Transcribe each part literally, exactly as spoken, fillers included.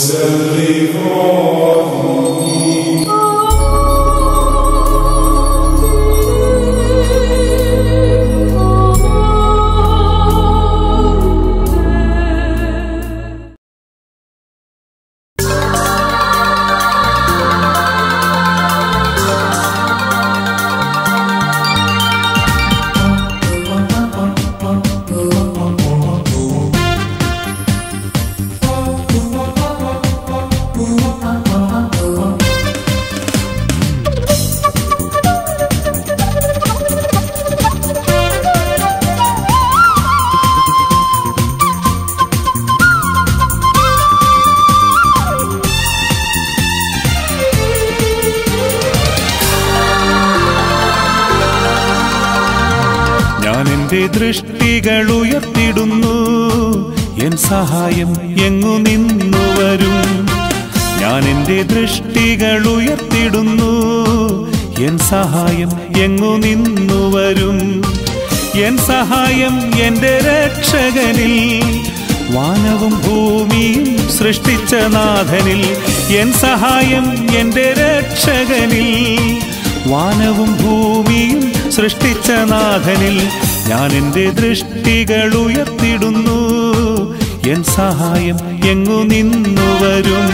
ദൃഷ്ടികൾ ഉയർത്തിടുന്നു, N സഹായം എങ്ങു നിന്നു വരും. ഞാൻ എൻ്റെ ദൃഷ്ടികൾ ഉയർത്തിടുന്നു, എൻ സഹായം എങ്ങു നിന്നു വരും. എൻ സഹായം എൻ്റെ രക്ഷകനിൽ, വാനവും ഭൂമിയും സൃഷ്ടിച്ച നാഥനിൽ. എൻ സഹായം എൻ്റെ രക്ഷകനിൽ, വാനവും ഭൂമിയും സൃഷ്ടിച്ച നാഥനിൽ. ഞാൻ എൻ്റെ ദൃഷ്ടികൾ ഉയർത്തിടുന്നു, എൻ സഹായം എങ്ങു നിന്നു വരും.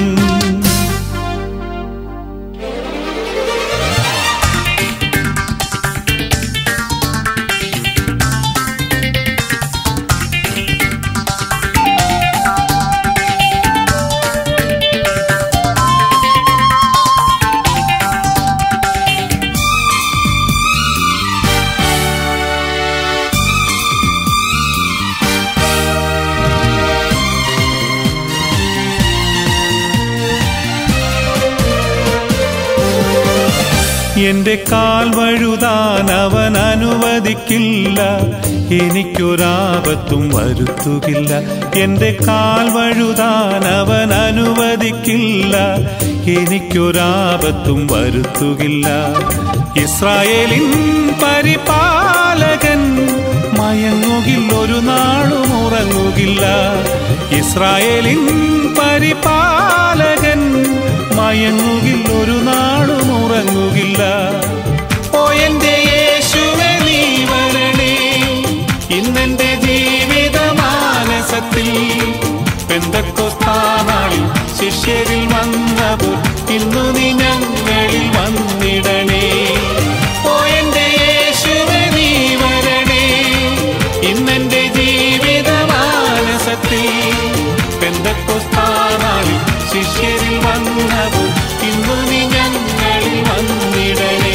എന്റെ കാൽ വഴുതാൻ അവൻ അനുവദിക്കില്ല, എനിക്കൊരാപത്തും വരുത്തുകില്ല. എന്റെ കാൽ വഴുതാൻ അവൻ അനുവദിക്കില്ല, എനിക്കൊരാപത്തും വരുത്തുകില്ല. ഇസ്രായേലിൻ പരിപാലകൻ മയങ്ങുകിൽ, ഒരു നാളും ഉറങ്ങുകില്ല. ഇസ്രായേലിൻ പരിപാലകൻ മയങ്ങുകിൽ, ഒരു നാളും ഉറങ്ങുകില്ല. ഓ എന്റെ യേശുവേ നീ വരണേ, ഇന്നെന്റെ ജീവിത മാനസത്തിൽ. പെന്തക്കോസ്താനാളിൽ ശിഷ്യരിൽ വന്നപ്പോൾ ഇന്നു നീ ഞങ്ങളിൽ വന്നിടണേ. ഓ എന്റെ യേശുവേ നീ വരണേ, ഇന്നെന്റെ ജീവിത മാനസത്തിൽ. പെന്തക്കോസ്താനാളിൽ ശിഷ്യരിൽ വന്നപ്പോൾ ഇന്നു നീ ഞങ്ങളിൽ വന്നിടണേ.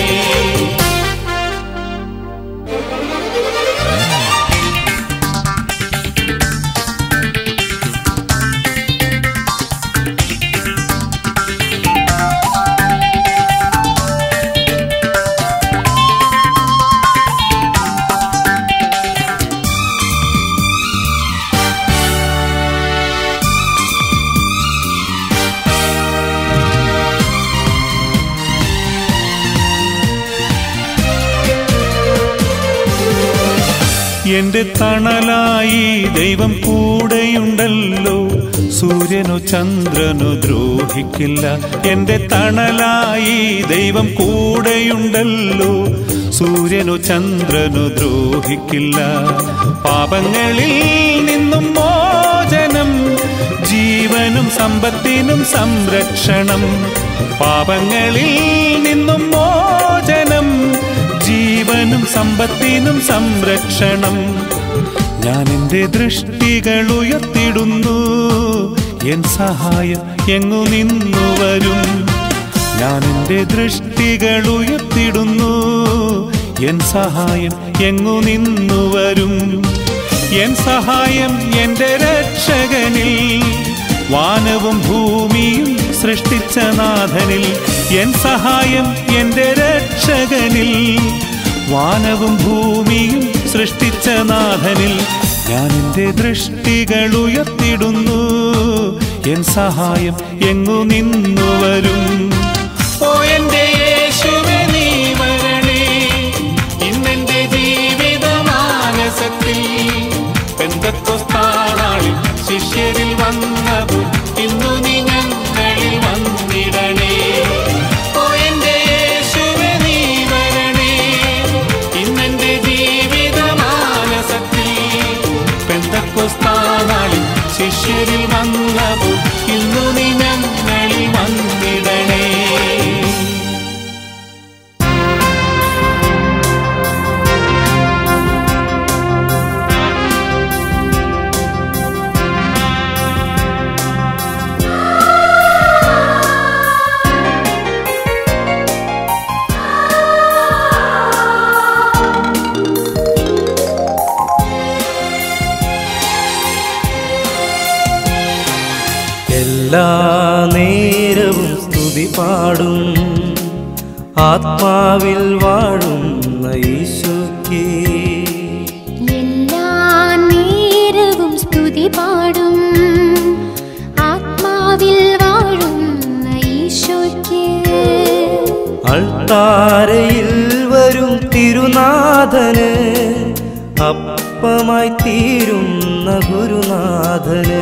എന്റെ തണലായി ദൈവം കൂടെയുണ്ടല്ലോ, സൂര്യനോ ചന്ദ്രനോ ദ്രോഹിക്കില്ല. എന്റെ തണലായി ദൈവം കൂടെയുണ്ടല്ലോ, സൂര്യനോ ചന്ദ്രനോ ദ്രോഹിക്കില്ല. പാപങ്ങളിൽ നിന്നും മോചനം, ജീവനും സമ്പത്തിനും സംരക്ഷണം. പാപങ്ങളിൽ നിന്നും മോചനം, ജീവനും സമ്പത്തിനും സംരക്ഷണം. ഞാൻ എൻ്റെ ദൃഷ്ടികൾ ഉയർത്തിടുന്നു, എൻ സഹായം എങ്ങു നിന്നു വരും. ഞാൻ എൻ്റെ ദൃഷ്ടികൾ ഉയർത്തിടുന്നു, എൻ സഹായം എങ്ങു നിന്നു വരും. എൻ സഹായം എൻ്റെ രക്ഷകനിൽ, വാനവും ഭൂമിയും സൃഷ്ടിച്ച നാഥനിൽ. എൻ സഹായം എൻ്റെ രക്ഷകനിൽ, വാനവും ഭൂമിയും സൃഷ്ടിച്ച നാഥനിൽ. ഞാൻ എൻ്റെ ദൃഷ്ടികൾ ഉയർത്തിടുന്നു, എൻ സഹായം എങ്ങു നിന്നു വരും. ഓ എന്റെ യേശുവേ നീ വരണേ, ഇന്നെന്റെ ജീവിത മാനസത്തിൽ. പെന്തക്കോസ്താനാളിൽ ശിഷ്യരിൽ വന്നപ്പോൾ ഇന്നു നീ ഞങ്ങളിൽ വന്നിടണേ. ഓ എൻ്റെ യേശുവേ നീ വരണേ. ഇന്നെൻ്റെ ജീവിതമാനസത്തിൽ പെന്തക്കോസ്താനാളിൽ ശിഷ്യരിൽ വന്നപ്പോൾ ഇന്നു നീ ഞങ്ങളിൽ വന്നിടണേ. എല്ലാ നേരവും സ്തുതി പാടും ആത്മാവിൽ വാഴുന്ന ഈശോയ്ക്ക്. എല്ലാ നേരവും സ്തുതി പാടും ആത്മാവിൽ വാഴുന്ന ഈശോയ്ക്ക്. അൾത്താരയിൽ വരും തിരുനാഥന് അപ്പമായി തീരുന്ന ഗുരുനാഥന്.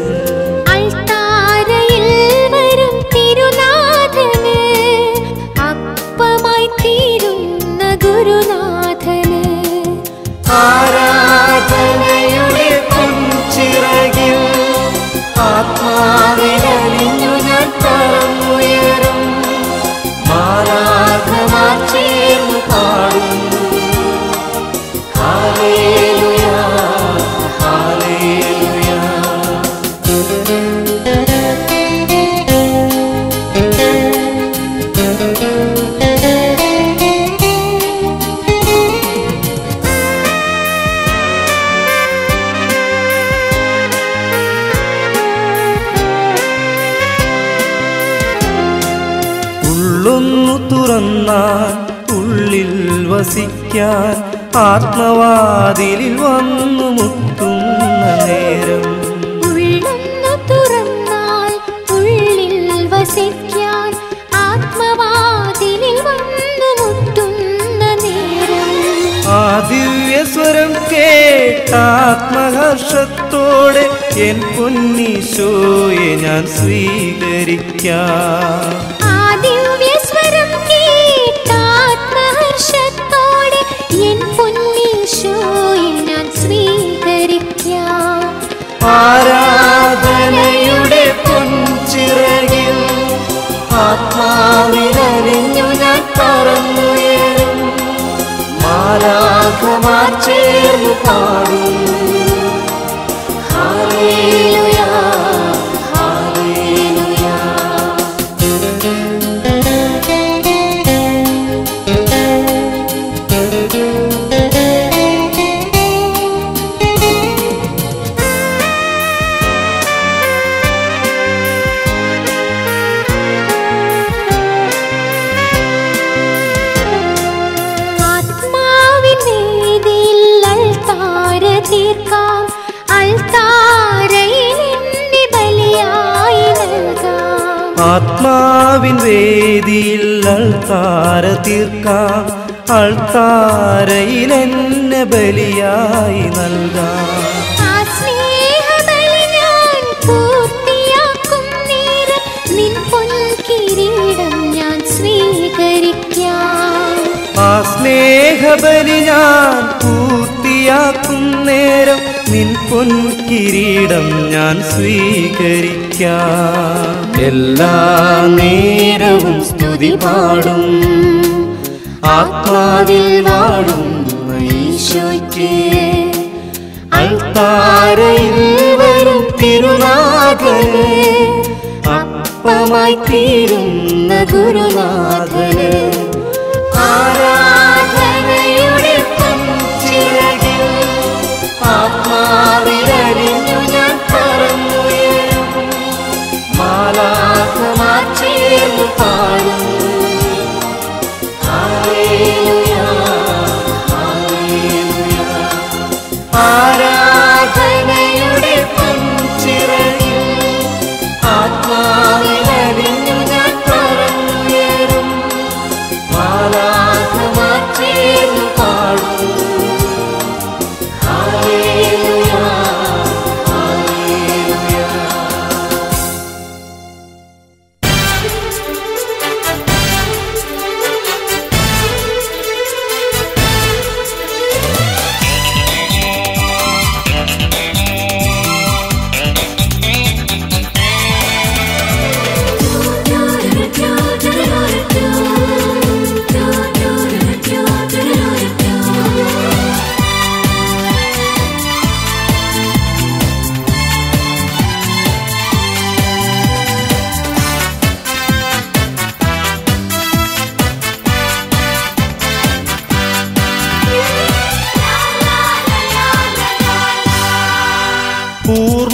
ഗുരുനാഥന് ആരാധനയുടെ പൊൻചിറകിൽ ആത്മാവിലലിഞ്ഞു ഞാൻ പറന്നുയരും. മാലാഖമാർ ചേർന്ന് പാടും ഹല്ലേലൂയ ഹല്ലേലൂയ. ഉള്ളൊന്നു തുറന്നാൽ ഉള്ളിൽ വസിക്കാൻ ആത്മവാതിലിൽ വന്നു മുട്ടുന്ന നേരം. ഉള്ളൊന്നു തുറന്നാൽ ഉള്ളിൽ വസിക്കാൻ ആത്മവാതിലിൽ വന്നു മുട്ടുന്ന നേരം. ആ ദിവ്യസ്വരം കേട്ടാത്മഹർഷത്തോടെ എൻ പൊന്നീശോയെ ഞാൻ സ്വീകരിക്കാം. ദിവ്യസ്വരം കേട്ടാത്മഹർഷത്തോടെ എൻ പൊന്നീശോയെ ഞാൻ സ്വീകരിക്കാം. ആരാധനയുടെ പൊൻചിറകിൽ ആത്മാവിലലിഞ്ഞു ഞാൻ പറന്നുയരും. മാലാഖമാർ ചേർന്ന് പാടും ഹല്ലേലൂയ ഹല്ലേലൂയ. ആത്മാവിൻ വേദിയിൽ അൾത്താര തീർക്കാം. അൾത്താരയിൽ എന്നെ ബലിയായി നൽകാം. ആ സ്നേഹബലി ഞാൻ പൂർത്തിയാക്കും നേരം നിൻ പൊൻകിരീടം ഞാൻ സ്വീകരിക്കാം. ആ സ്നേഹബലി ഞാൻ പൂർത്തിയാക്കും നേരം നിൻ പൊൻകിരീടം ഞാൻ സ്വീകരിക്കാം. എല്ലാ നേരവും സ്തുതി പാടും ആത്മാവിൽ വാഴുന്ന ഈശോയ്ക്ക്. അൾത്താരയിൽ വരും തിരുനാഥന് അപ്പമായി തീരുന്ന ഗുരുനാഥന്. ആരാധനയുടെ പൊൻചിറകിൽ ആത്മാവിലലിഞ്ഞു ഞാൻ പറന്നുയരും. മാലാഖമാർ ചേർന്ന് പാടും ഹല്ലേലൂയ ഹല്ലേലൂയ. ആരാധനയുടെ പൊൻചിറകിൽ ആത്മാവിലലിഞ്ഞു ഞാൻ പറന്നുയരും. മാലാഖമാർ ചേർന്ന് പാടും ഹല്ലേലൂയ ഹല്ലേലൂയ.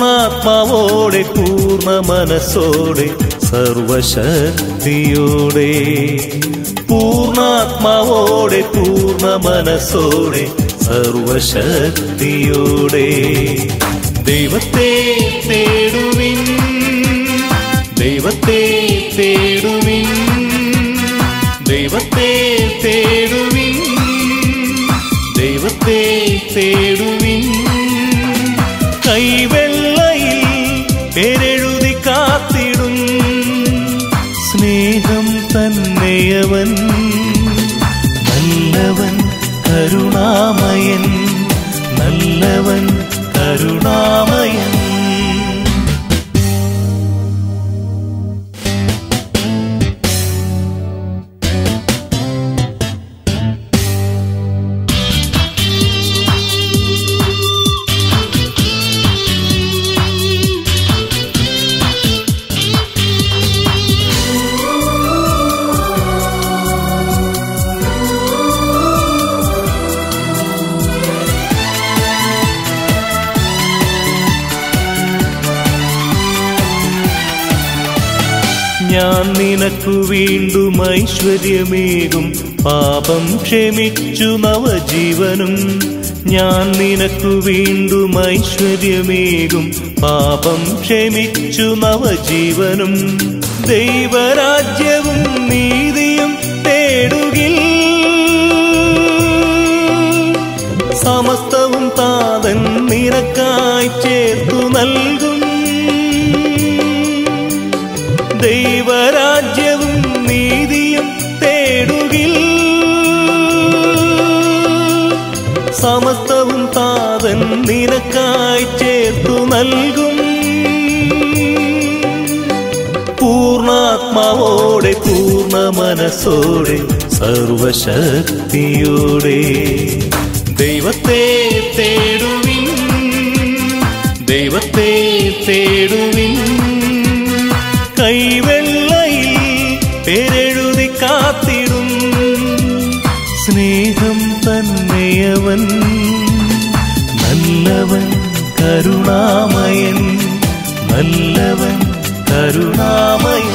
പൂർണ്ണാത്മാവോടെ പൂർണ്ണ മനസ്സോടെ സർവശക്തിയോടെ പൂർണ്ണാത്മാവോടെ പൂർണ്ണ മനസ്സോടെ സർവശക്തിയോടെ ദൈവത്തെ തേടുവിൻ ദൈവത്തെ തേടുവിൻ ദൈവത്തെ തേടുവിൻ ദൈവത്തെ തേടുവിൻ കൈവെള്ളയിൽ പേരെഴുതി കാത്തിടും സ്നേഹം തന്നെയവൻ നല്ലവൻ കരുണാമയൻ നല്ലവൻ കരുണാമയൻ ഞാൻ നിനക്കു വീണ്ടും ഐശ്വര്യമേകും പാപം ക്ഷമിച്ചു നവജീവനും ഞാൻ നിനക്കു വീണ്ടും ഐശ്വര്യമേകും പാപം ക്ഷമിച്ചു നവജീവനും ദൈവരാജ്യവും നീതിയും തേടുകിൽ സമസ്തവും താതൻ നിനക്കായി ചേർത്തു നൽകും ദൈവരാജ്യവും നീതിയും തേടുകിൽ സമസ്തവും താതൻ നിനക്കായി ചേർത്തു നൽകും പൂർണ്ണാത്മാവോടെ പൂർണ്ണ മനസ്സോടെ സർവശക്തിയോടെ ദൈവത്തെ തേടുവിൻ ദൈവത്തെ തേടുവിൻ കൈവെള്ളയിൽ പേരെഴുതി കാത്തിടും സ്നേഹം തന്നെയവൻ നല്ലവൻ കരുണാമയൻ നല്ലവൻ കരുണാമയൻ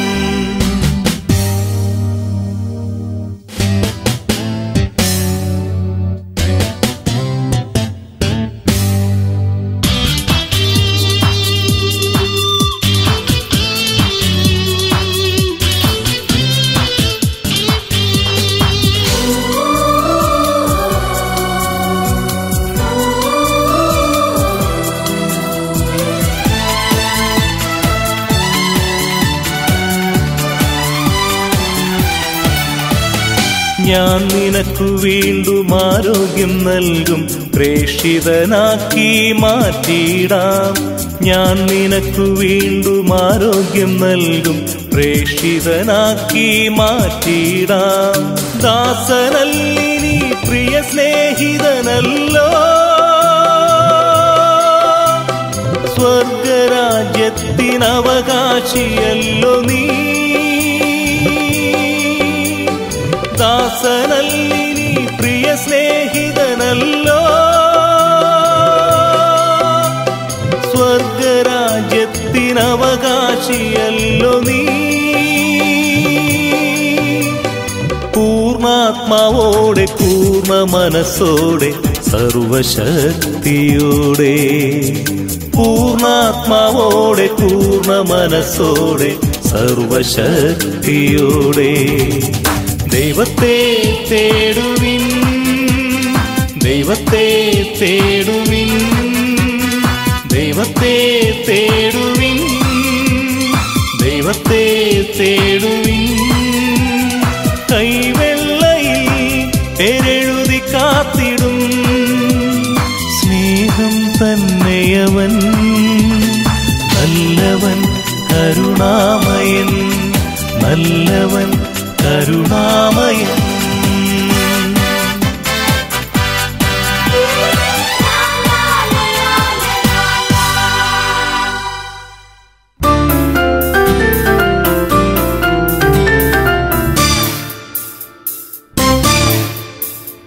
ഞാൻ നിനക്കു വീണ്ടും ആരോഗ്യം നൽകും പ്രേക്ഷിതനാക്കി മാറ്റിയിടാം ഞാൻ നിനക്കു വീണ്ടും ആരോഗ്യം നൽകും പ്രേക്ഷിതനാക്കി മാറ്റിയിടാം ദാസനല്ലിനി പ്രിയ സ്നേഹിതനല്ലോ സ്വർഗരാജ്യത്തിനവകാശിയല്ലോ നീ ദാസനല്ലിനി പ്രിയ സ്നേഹിതനല്ലോ സ്വർഗരാജ്യത്തിനവകാശിയല്ലോ നീ പൂർണ്ണാത്മാവോടെ പൂർണ്ണ മനസ്സോടെ സർവശക്തിയോടെ പൂർണ്ണാത്മാവോടെ പൂർണ്ണ മനസ്സോടെ സർവശക്തിയോടെ ദൈവത്തെ തേടുവിൻ ദൈവത്തെ തേടുവിൻ ദൈവത്തെ തേടുവിൻ ദൈവത്തെ തേടുവിൻ കൈവെള്ളയിൽ പേരെഴുതി കാത്തിടും സ്നേഹം തന്നെയവൻ നല്ലവൻ കരുണാമയൻ നല്ലവൻ കരുണാമയൻ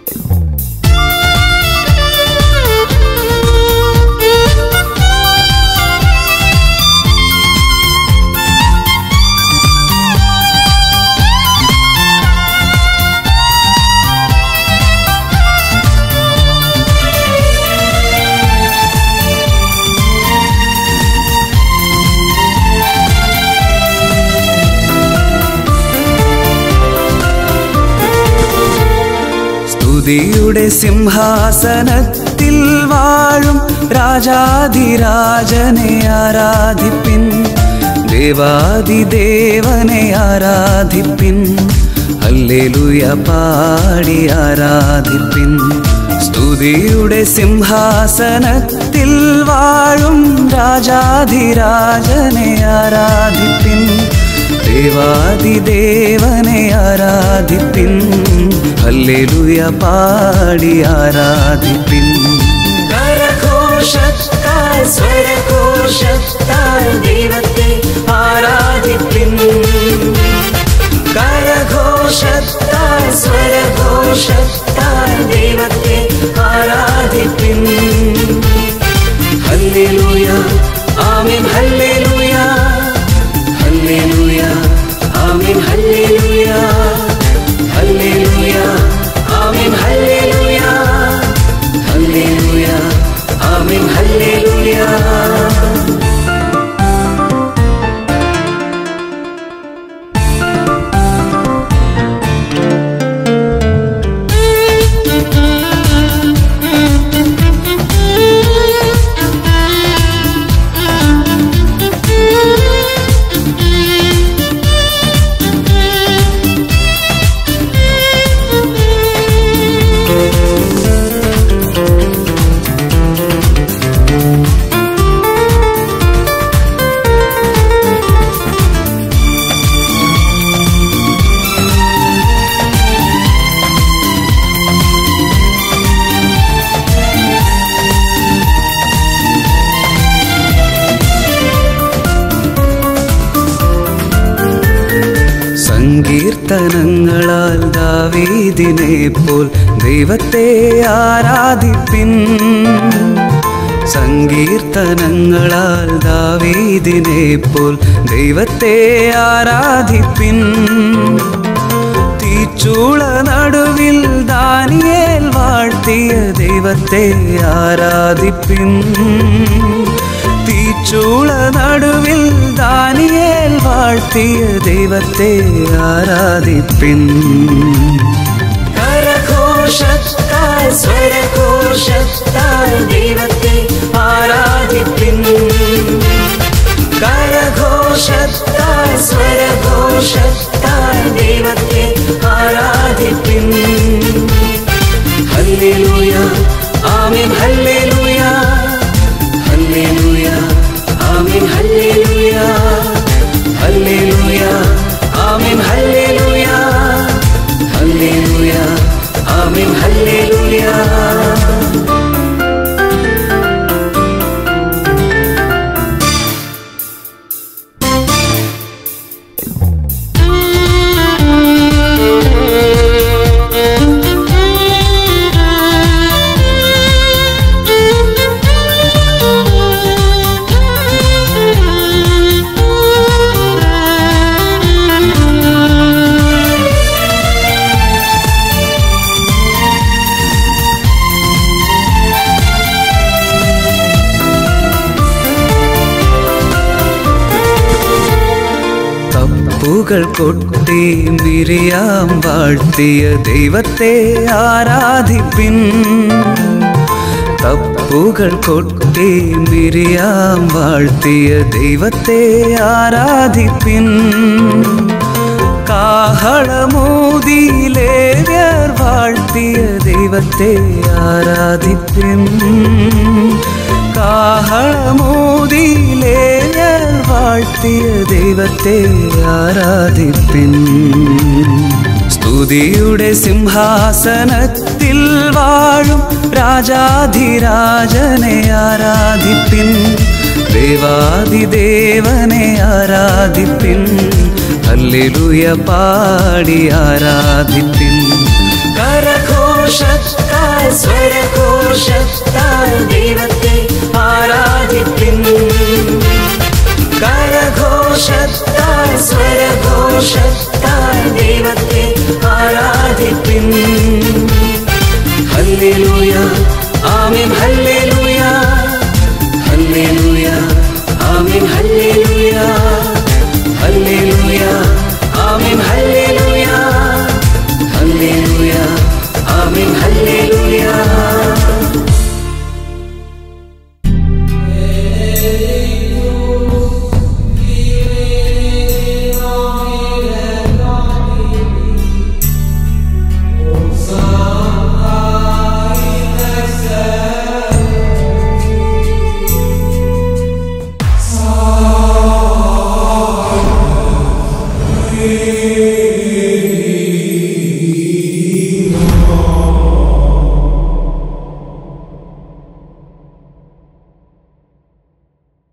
Thank you. സ്തുതിയുടെ സിംഹാസനത്തിൽ വാഴും രാജാധിരാജനെ ആരാധിപ്പിൻ, ദേവാദിദേവനെ ആരാധിപ്പിൻ, ഹല്ലേലൂയ പാടി ആരാധിപ്പിൻ. സ്തുതിയുടെ സിംഹാസനത്തിൽ വാഴും രാജാധിരാജനെ ആരാധിപ്പിൻ, ദേവാദിദേവനെ ആരാധിപ്പിൻ, ഹല്ലേലൂയ പാടി ആരാധിപ്പിൻ. കരഘോഷത്താൽ സ്വരഘോഷത്താൽ ദൈവത്തെ ആരാധിപ്പിൻ, കരഘോഷത്താൽ സ്വരഘോഷത്താൽ ദൈവത്തെ ആരാധിപ്പിൻ. ഹല്ലേലൂയ ആമേൻ ഹല്ലേലൂയ, ഹല്ലേലൂയ ആമേൻ ഹല്ലേലൂയ, ഹല്ലേലൂയ ആമേൻ ഹല്ലേലൂയ, ഹല്ലേലൂയ ആമേൻ ഹല്ലേലൂയ. സങ്കീർത്തനങ്ങളാൽ ദാവീദിനെ പോൽ ദൈവത്തെ ആരാധിപ്പിൻ, സങ്കീർത്തനങ്ങളാൽ ദാവീദിനെ പോൽ ദൈവത്തെ ആരാധിപ്പിൻ. തീച്ചൂള നടുവിൽ ദാനിയേൽ വാഴ്ത്തിയ ദൈവത്തെ ആരാധിപ്പിൻ, തീച്ചൂള നടുവിൽ ദാനിയേൽ വാഴ്ത്തിയ ദൈവത്തെ ആരാധിപ്പിൻ. കരഘോഷത്താൽ സ്വരഘോഷത്താൽ ദൈവത്തെ ആരാധിപ്പിൻ, കരഘോഷത്താൽ സ്വരഘോഷത്താൽ ദൈവത്തെ ആരാധിപ്പിൻ. ഹല്ലേലൂയ ആമേൻ ഹല്ലേലൂയ, ഹല്ലേലൂയ ആമേൻ ഹല്ലേലൂയ, ഹല്ലേലൂയ ആമേൻ ഹല്ലേലൂയ, ഹല്ലേലൂയ ആമേൻ ഹല്ലേലൂയ. തപ്പുകൾ കൊട്ടി മിരിയാം വാഴ്ത്തിയ ദൈവത്തെ ആരാധിപ്പിൻ, തപ്പുകൾ കൊട്ടി മിരിയാം വാഴ്ത്തിയ ദൈവത്തെ ആരാധിപ്പിൻ. കാഹളമൂതി ലേവ്യർ വാഴ്ത്തിയ ദൈവത്തെ ആരാധിപ്പിൻ, കാഹളമൂതി ലേവ്യർ വാഴ്ത്തിയ ദൈവത്തെ ആരാധിപ്പിൻ. സ്തുതിയുടെ സിംഹാസനത്തിൽ വാഴും രാജാധിരാജനെ ആരാധിപ്പിൻ, ദേവാദിദേവനെ ആരാധിപ്പിൻ, ഹല്ലേലൂയ പാടി ആരാധിപ്പിൻ. കരഘോഷത്താൽ സ്വരഘോഷത്താൽ ദൈവത്തെ ആരാധിപ്പിൻ,